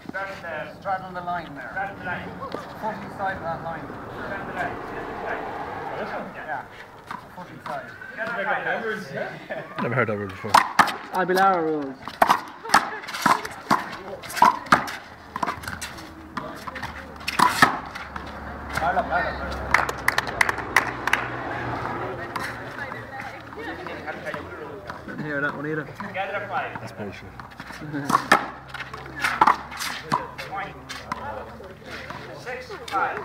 Straddle the line there. Straddle the line. Foot inside that line. Straddle the line. This one? Yeah. Foot inside. Never heard that word before. Abilara rules. Didn't hear that one either. Together 5. That's very true. Point. 6, 5.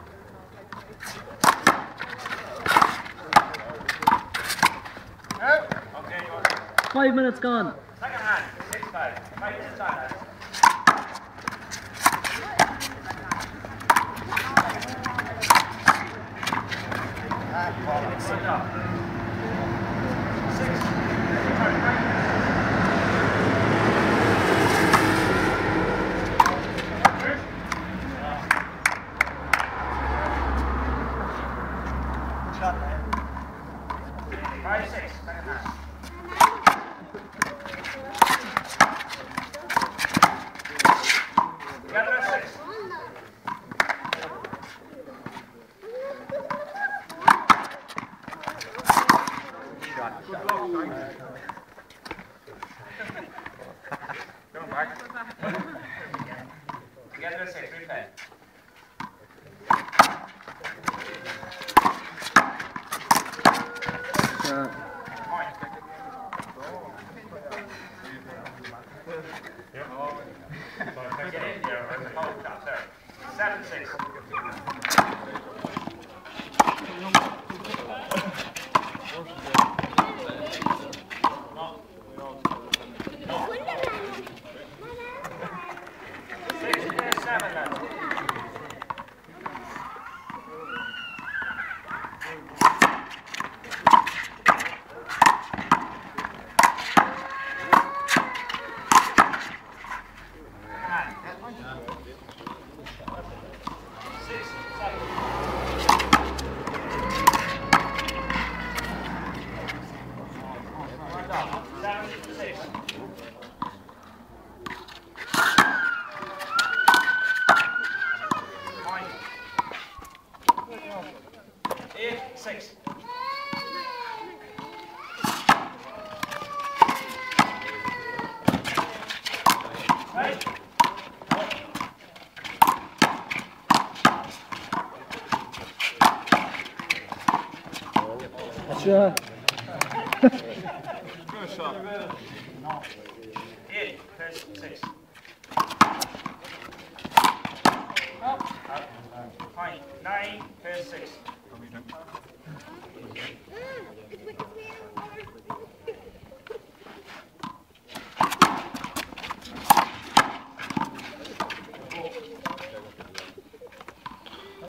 Okay, 5 minutes gone. second hand. 6, 5. 5 minutes on that. Together 6, replay. Point. Get in there, or the whole shot there. 7, 6. Sure. Good shot. 8, 6. Point. 9, 6.